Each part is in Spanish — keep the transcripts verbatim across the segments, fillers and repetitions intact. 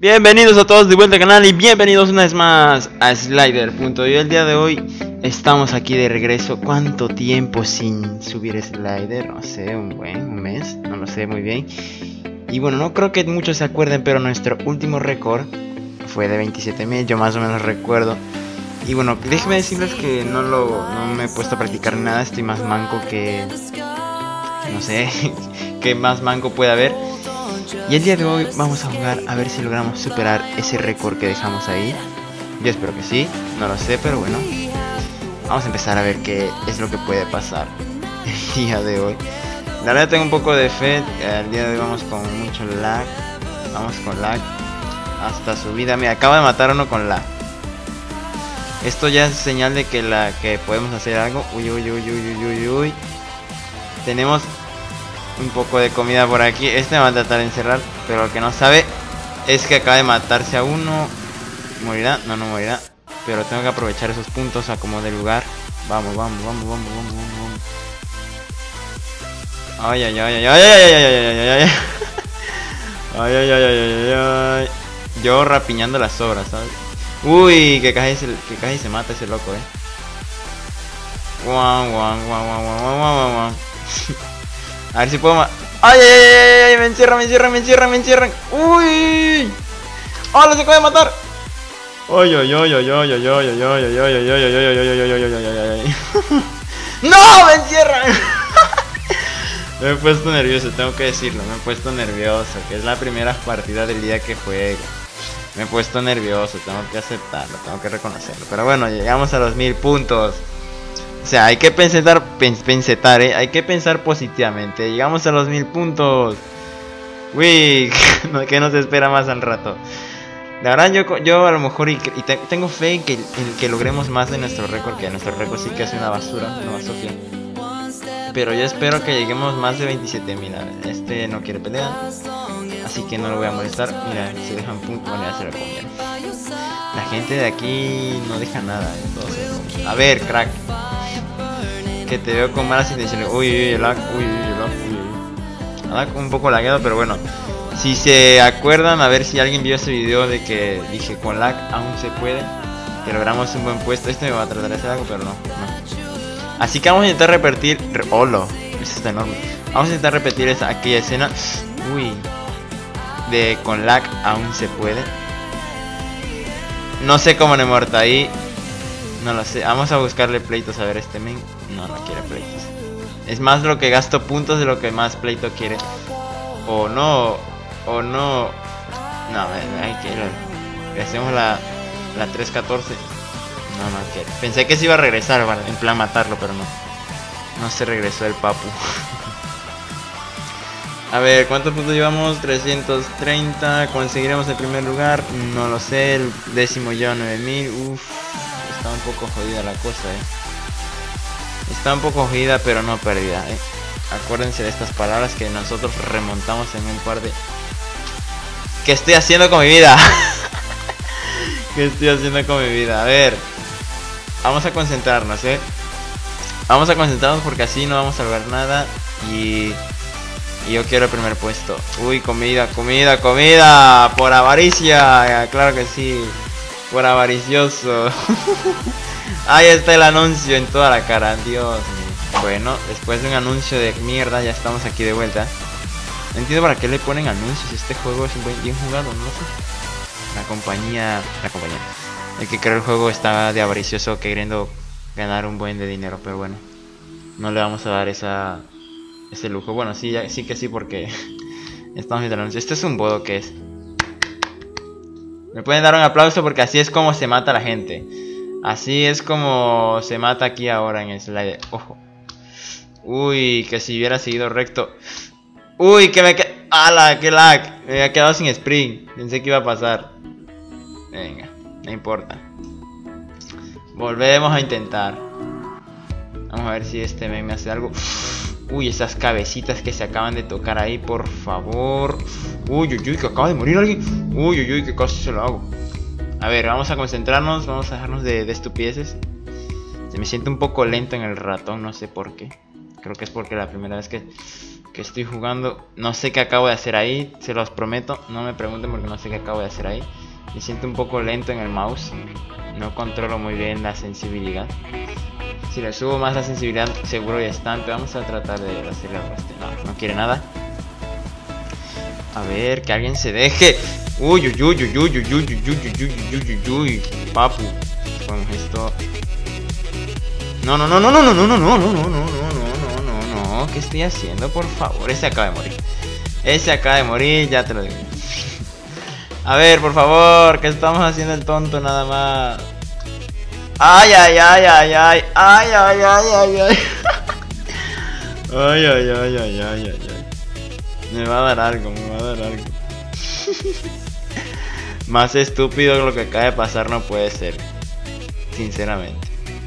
Bienvenidos a todos de vuelta al canal y bienvenidos una vez más a Slider.io. El día de hoy estamos aquí de regreso. ¿Cuánto tiempo sin subir Slider? No sé, un buen un mes, no lo sé muy bien. Y bueno, no creo que muchos se acuerden, pero nuestro último récord fue de veintisiete mil, yo más o menos recuerdo. Y bueno, déjenme decirles que no, lo, no me he puesto a practicar nada, estoy más manco que... no sé, que más manco puede haber. Y el día de hoy vamos a jugar a ver si logramos superar ese récord que dejamos ahí. Yo espero que sí, no lo sé, pero bueno. Vamos a empezar a ver qué es lo que puede pasar el día de hoy. La verdad tengo un poco de fe, el día de hoy vamos con mucho lag. Vamos con lag hasta subida, mira, acaba de matar a uno con lag. Esto ya es señal de que, la, que podemos hacer algo. Uy, uy, uy, uy, uy, uy, uy. Tenemos un poco de comida por aquí. Este me va a tratar de encerrar, pero lo que no sabe es que acaba de matarse a uno. ¿Morirá? No, no morirá. Pero tengo que aprovechar esos puntos a como de lugar. Vamos, vamos, vamos, vamos, vamos, vamos. Ay, ay, ay, ay, ay, ay, ay, ay, ay, ay, ay. Ay, ay, ay, ay, ay, ay. Yo rapiñando las sobras, ¿sabes? Uy, que casi se, que casi se mata ese loco, eh. Guau, guau, guau, guau, guau, guau, guau. A ver si puedo ma... ¡Ay, ay, ay, ay! ¡Me encierran, me encierran, me encierran, me encierran! ¡Uy! ¡Hola, se acaba de matar! ¡Ay, ay, ay, ay, ay, ay, ay, ay, ay, ay, ay, ay, ay, ay, ay, ay, ay, ay, ay, ay! ¡No! ¡Me encierran! Me he puesto nervioso, tengo que decirlo, me he puesto nervioso, que es la primera partida del día que juego. Me he puesto nervioso, tengo que aceptarlo, tengo que reconocerlo. Pero bueno, llegamos a los mil puntos. O sea, hay que pensar, pensetar, ¿eh? Hay que pensar positivamente. Llegamos a los mil puntos. Uy, ¿qué nos espera más al rato? La verdad, yo, yo a lo mejor y, y te, tengo fe en que, en que logremos más de nuestro récord. Que nuestro récord sí que es una basura, una basofia. Pero yo espero que lleguemos más de veintisiete mil. Este no quiere pelear, así que no lo voy a molestar. Mira, se dejan puntos. Bueno, ya se lo comieron. La gente de aquí no deja nada. Entonces, a ver, crack. Que te veo con malas intenciones. Uy, uy, el lag, uy, uy, el lag, uy, uy. Lag un poco lagueado, pero bueno. Si se acuerdan, a ver si alguien vio ese video de que dije con lag aún se puede. Que logramos un buen puesto. Este me va a tratar de hacer algo, pero no, no. Así que vamos a intentar repetir. Re ¡Holo! Eso está enorme. Vamos a intentar repetir esa, aquella escena. Uy. De con lag aún se puede. No sé cómo no he muerto ahí. No lo sé. Vamos a buscarle pleitos a ver este men. No, no quiere pleitos. Es más lo que gasto puntos de lo que más pleito quiere. O no. O no. No, hay que. Le hacemos la, la tres catorce. No, no quiere. Pensé que se iba a regresar, en plan matarlo, pero no. No se regresó el papu. A ver, ¿cuántos puntos llevamos? trescientos treinta. ¿Conseguiremos el primer lugar? No lo sé. El décimo lleva nueve mil. Uff. Está un poco jodida la cosa, eh. Está un poco jodida, pero no perdida, eh. Acuérdense de estas palabras que nosotros remontamos en un par de... ¿Qué estoy haciendo con mi vida? ¿Qué estoy haciendo con mi vida? A ver. Vamos a concentrarnos, eh. Vamos a concentrarnos porque así no vamos a lograr nada. Y... Y yo quiero el primer puesto. Uy, comida, comida, comida. Por avaricia. Claro que sí. Por avaricioso. Ahí está el anuncio en toda la cara. Dios mío. Bueno, después de un anuncio de mierda, ya estamos aquí de vuelta. No entiendo para qué le ponen anuncios. Este juego es un buen, bien jugado, no sé. La compañía. La compañía. El que creó el juego está de avaricioso queriendo ganar un buen de dinero. Pero bueno. No le vamos a dar esa. Ese lujo. Bueno, sí, ya, sí que sí, porque estamos viendo el anuncio. Este es un bodo que es. Me pueden dar un aplauso porque así es como se mata la gente. Así es como se mata aquí ahora en el slide. Ojo. Uy, que si hubiera seguido recto. Uy, que me quedé. ¡Hala! ¡Qué lag! Me había quedado sin sprint. Pensé que iba a pasar. Venga, no importa. Volvemos a intentar. Vamos a ver si este men me hace algo. Uy, esas cabecitas que se acaban de tocar ahí, por favor. Uy, uy, uy, que acaba de morir alguien. Uy, uy, uy, que casi se lo hago. A ver, vamos a concentrarnos, vamos a dejarnos de, de estupideces. Se me siente un poco lento en el ratón, no sé por qué. Creo que es porque la primera vez que... que estoy jugando. No sé qué acabo de hacer ahí, se los prometo. No me pregunten porque no sé qué acabo de hacer ahí. Me siento un poco lento en el mouse. No controlo muy bien la sensibilidad. Si le subo más la sensibilidad seguro ya está. Vamos a tratar de hacerle algo este. No, no quiere nada. A ver, que alguien se deje. Uy, uy, uy, uy, uy, uy, uy, uy, uy, uy, uy, uy, uy, papu. Con esto. No, no, no, no, no, no, no, no, no, no, no, no, no, no, no, no. ¿Qué estoy haciendo? Por favor, ese acaba de morir. Ese acaba de morir, ya te lo digo. A ver, por favor, que estamos haciendo el tonto nada más. Ay, ay, ay, ay, ay, ay, ay, ay, ay, ay. Ay, ay, ay, ay, ay, ay, ay. Me va a dar algo, me va a dar algo. Más estúpido que lo que acaba de pasar no puede ser. Sinceramente.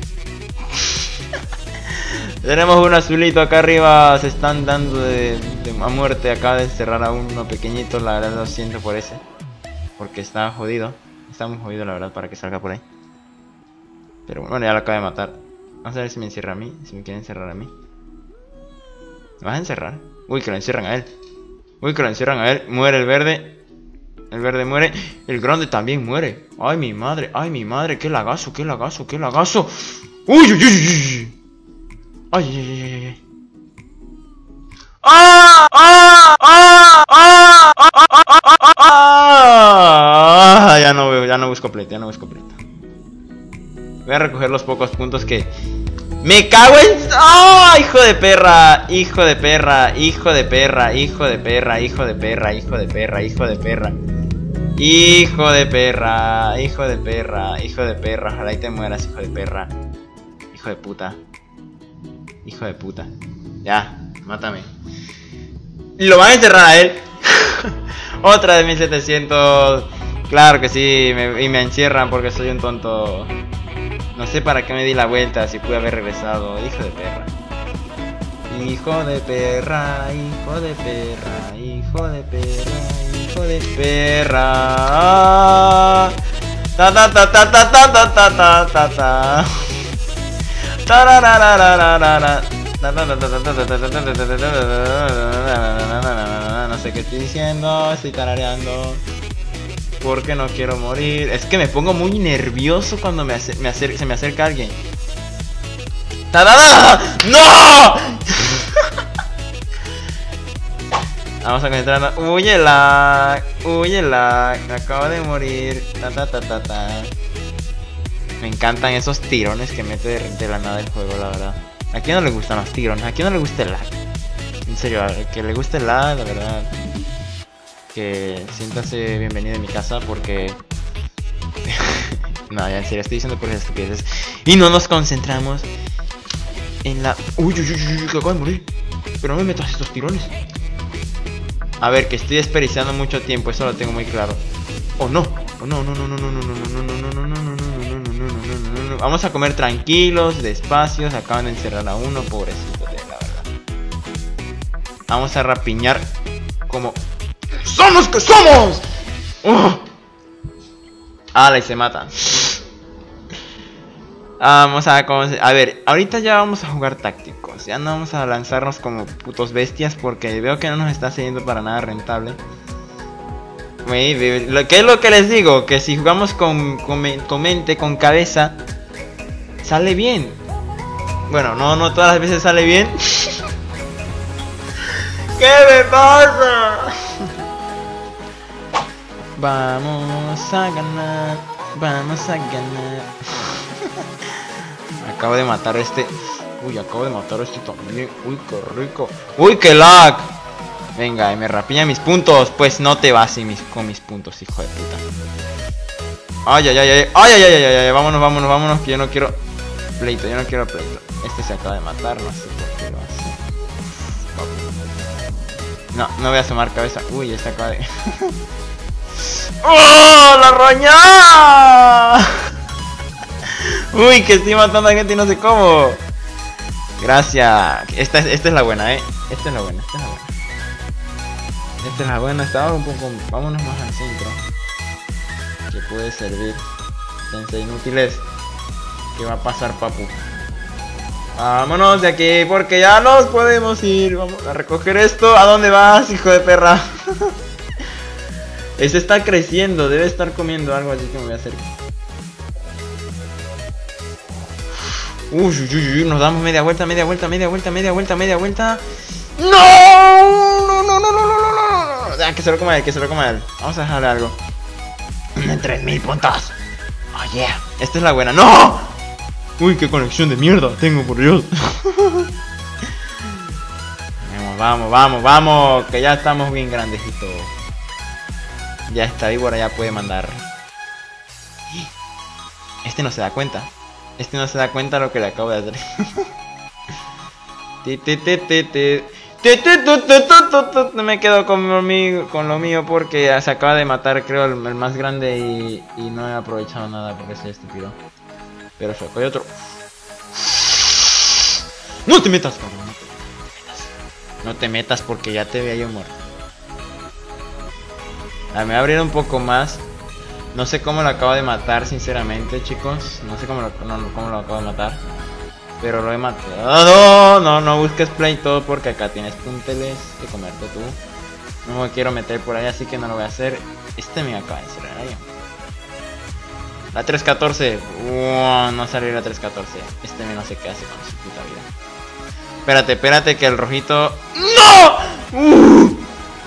Tenemos un azulito acá arriba. Se están dando de, de a muerte. Acaba de encerrar a uno pequeñito. La verdad lo siento por ese. Porque está jodido. Está muy jodido la verdad para que salga por ahí. Pero bueno, ya lo acaba de matar. Vamos a ver si me encierra a mí. Si me quiere encerrar a mí. ¿Me vas a encerrar? Uy, que lo encierran a él. Uy, que lo encierran a él. Muere el verde. El verde muere. El grande también muere. Ay, mi madre. Ay, mi madre. Qué lagazo, qué lagazo, qué lagazo. Uy, uy, uy, uy. Ay, ay, ay, ay, ay. ¡Ah! ¡Ah! ¡Ah! ¡Ah! ¡Ah! ¡Ah! Ya no veo, ya no busco pleito, ya no busco pleito. Voy a recoger los pocos puntos que... ¡Me cago en... ¡Oh! ¡Hijo de perra! ¡Hijo de perra! ¡Hijo de perra! ¡Hijo de perra! ¡Hijo de perra! ¡Hijo de perra! ¡Hijo de perra! ¡Hijo de perra! ¡Hijo de perra! ¡Hijo de perra! Ojalá y te mueras, hijo de perra. Hijo de puta. Hijo de puta. Ya, mátame. Lo van a enterrar a él. Otra de mil setecientos. Claro que sí, me, y me encierran porque soy un tonto. No sé para qué me di la vuelta si pude haber regresado. Hijo de perra. Hijo de perra, hijo de perra, hijo de perra, hijo de perra. Ta ta ta ta ta ta ta ta ta ta ta. No sé qué estoy diciendo, estoy tarareando. Porque no quiero morir. Es que me pongo muy nervioso cuando me, acer me acer se me acerca alguien. ¡Tarada! ¡No! Vamos a concentrarnos. Huye lag, huye lag. Me acabo de morir. Ta ta ta ta ta. Me encantan esos tirones que mete de, de la nada el juego, la verdad. ¿A quién no le gustan los tirones? ¿A quién no le gusta el lag? En serio, al que le guste el lag, la verdad, que siéntase bienvenido en mi casa porque... No, ya en serio, estoy diciendo por esas estupideces. Y no nos concentramos en la... Uy, uy, uy, uy, que acabo de morir. Pero no me metas estos tirones. A ver, que estoy desperdiciando mucho tiempo, eso lo tengo muy claro. Oh no, oh no, no, no, no, no, no, no, no, no, no, no, no, no, no, no, no, no, no. Vamos a comer tranquilos, despacios. Acaban de encerrar a uno, pobrecito, de la verdad. Vamos a rapiñar como... ¡Somos que somos! ¡Uh! ¡Hala! Y se matan. Vamos a... A ver, ahorita ya vamos a jugar tácticos. Ya no vamos a lanzarnos como putos bestias porque veo que no nos está saliendo para nada rentable. ¿Qué es lo que les digo? Que si jugamos con, con, con mente, con cabeza, sale bien. Bueno, no, no todas las veces sale bien. ¿Qué me pasa? Vamos a ganar, vamos a ganar. Acabo de matar a este. Uy, acabo de matar a este también. Uy, qué rico. Uy, qué lag. Venga, y me rapiña mis puntos. Pues no te vas mis, con mis puntos, hijo de puta. Ay, ay, ay, ay, ay, ay, ay, ay, ay, vámonos, vámonos, vámonos. Que yo no quiero pleito, yo no quiero pleito. Este se acaba de matar, no sé por qué lo hace. No, no voy a asomar cabeza. Uy, este acaba de... ¡Oh, la roña! Uy, que estoy matando a gente y no sé cómo. Gracias. Esta, esta es la buena, eh. Esta es la buena, esta es la buena. Esta es la buena, estaba un poco... Vámonos más al centro. Que puede servir. Pensé inútiles. ¿Qué va a pasar, papu? Vámonos de aquí porque ya nos podemos ir. Vamos a recoger esto. ¿A dónde vas, hijo de perra? Ese está creciendo, debe estar comiendo algo, así que me voy a acercar. Uy, uy, uy, uy, nos damos media vuelta, media vuelta, media vuelta, media vuelta, media vuelta. ¡No! No, no, no, no, no, no, no, no. Ah, que se lo coma él, que se lo coma él. Vamos a dejarle algo. tres mil puntos. Oh, yeah. Esta es la buena. ¡No! Uy, qué conexión de mierda tengo, por Dios. Vamos, vamos, vamos, vamos. Que ya estamos bien grandecitos. Ya esta víbora ya puede mandar. Este no se da cuenta. Este no se da cuenta de lo que le acabo de hacer. Me quedo con lo mío, con lo mío porque se acaba de matar, creo, el, el más grande y, y no he aprovechado nada porque soy estúpido. Pero hay otro. No te metas, cabrón. No te metas. No te metas porque ya te veía yo muerto. A ver, me voy a abrir un poco más. No sé cómo lo acabo de matar, sinceramente, chicos. No sé cómo lo, no, cómo lo acabo de matar. Pero lo he matado. No, no, no busques play todo porque acá tienes punteles que comerte tú. No me quiero meter por ahí, así que no lo voy a hacer. Este me acaba de cerrar ahí. La tres catorce. Uh, no salió la tres catorce. Este me no sé qué hace con su puta vida. Espérate, espérate que el rojito... ¡No! Uh.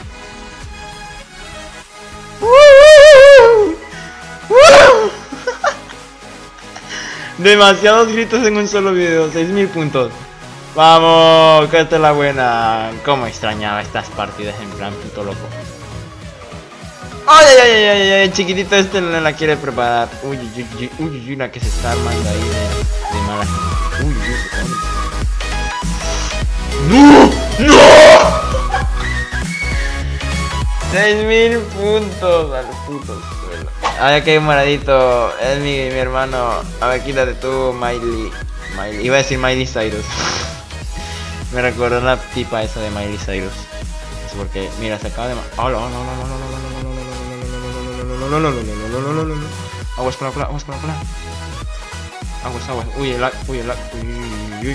Demasiados gritos en un solo video. seis mil puntos. Vamos, que esta es la buena. Cómo extrañaba estas partidas en plan puto loco. Ay, ay, ay, ay, ay, chiquitito este no la quiere preparar. Uy, uy, uy, uy, uy, la que se está armando ahí de, de mala gente. Uy, uy, uy. ¡No! ¡No! seis mil puntos al puto suelo. Ay, aquí hay un moradito. Es mi, mi hermano. A ver, quítate tú, Miley. Miley. Iba a decir Miley Cyrus. Me recordó la tipa esa de Miley Cyrus. Es porque, mira, se acaba de... Oh, no, no, no, no, no, no, no, no, no, no, no, no, no, no, no, no, no. Aguas con la cola, aguas con la cola. Aguas, aguas. Uy, el lag, uy, el lag. Uy,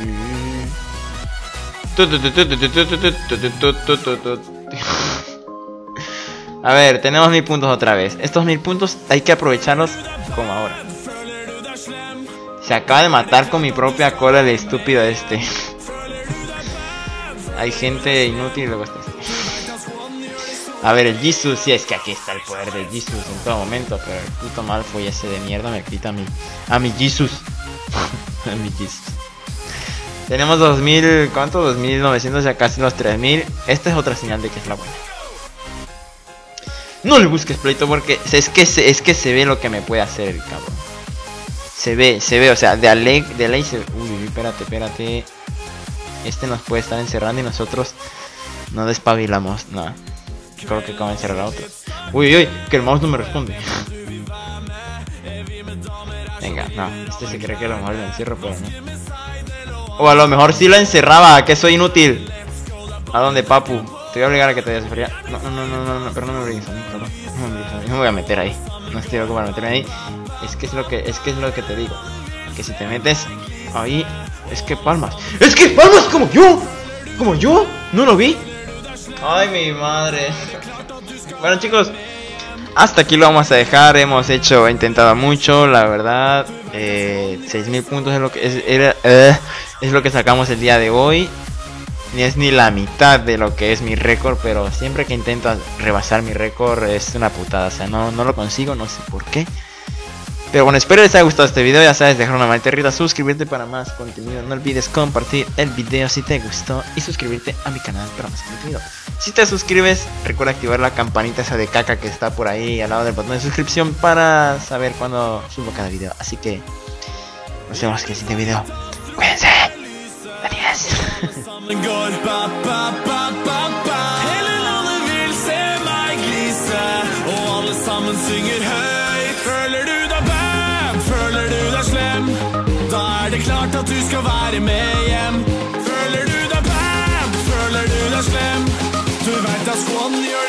uy, uy. A ver, tenemos mil puntos otra vez. Estos mil puntos hay que aprovecharlos como ahora. Se acaba de matar con mi propia cola el estúpido este. Hay gente inútil y luego está este. A ver, el Jesus, sí, es que aquí está el poder del Jesus en todo momento. Pero el puto Malfoy ese de mierda me quita a mi, a mi Jesus. A mi Jesus. Tenemos dos mil, ¿cuánto? dos mil novecientos, ya casi los tres mil. Esta es otra señal de que es la buena. No le busques pleito porque es que se, es que se ve lo que me puede hacer el cabrón. Se ve, se ve, o sea, de a ley, de ley se... Uy, uy, espérate, espérate. Este nos puede estar encerrando y nosotros no despabilamos. No, creo que acaba de encerrar a otro. Uy, uy, que el mouse no me responde. Venga, no, este se cree que a lo mejor lo encierro, pero no. O a lo mejor sí lo encerraba, que soy inútil. ¿A dónde, papu? Te voy a obligar a que te vayas a fría. No, no, no, no, no, no, pero no me obligues a mí, perdón. No me obligues a mí, no me voy a meter ahí. No estoy loco para meterme ahí. Es que es lo que, es que es lo que te digo. Que si te metes ahí, es que palmas. ¡Es que palmas como yo! ¡Como yo! ¿No lo vi? ¡Ay, mi madre! Bueno, chicos, hasta aquí lo vamos a dejar. Hemos hecho, he intentado mucho, la verdad. Eh, seis mil puntos es lo que es, era, eh, es lo que sacamos el día de hoy. Ni es ni la mitad de lo que es mi récord, pero siempre que intento rebasar mi récord es una putada, o sea, no, no lo consigo, no sé por qué. Pero bueno, espero les haya gustado este video, ya sabes, dejar una manita arriba, suscribirte para más contenido, no olvides compartir el video si te gustó y suscribirte a mi canal para más contenido. Si te suscribes, recuerda activar la campanita esa de caca que está por ahí al lado del botón de suscripción para saber cuando subo cada video. Así que nos vemos en el siguiente video. Cuídense. Adiós. Da er det klart at du skal være med hjem. Føler du deg bad, føler du deg slem. Du vet at skoene gjør